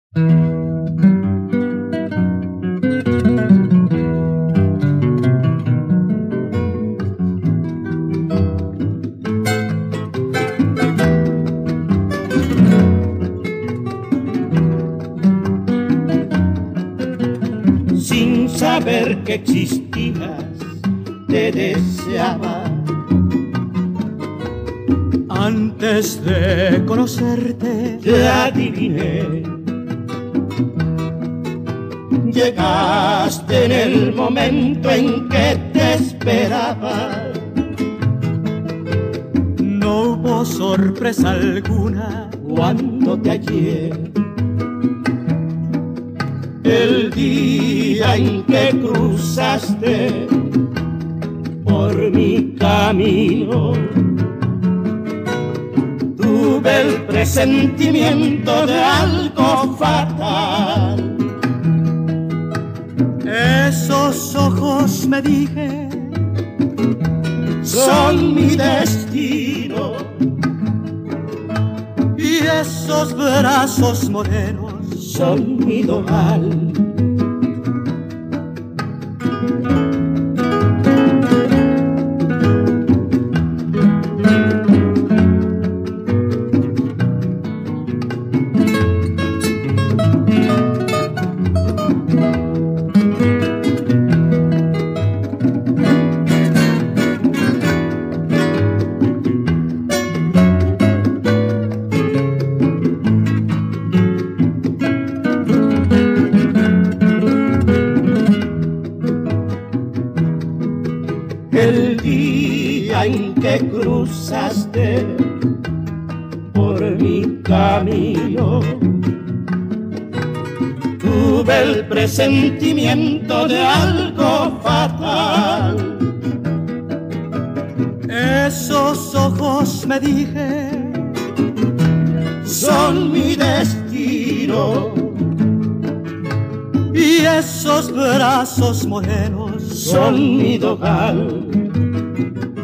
Sin saber que existías, te deseaba. Antes de conocerte, Te adiviné. Llegaste en el momento en que te esperaba. no hubo sorpresa alguna Cuando te hallé, el día en que cruzaste por mi camino, tuve el presentimiento de algo fatal. esos ojos, me dije, Son mi destino. y esos brazos morenos Son mi dogal. El día en que cruzaste por mi camino, tuve el presentimiento de algo fatal. esos ojos, me dije, Son mi destino. y esos brazos morenos Son mi dogal.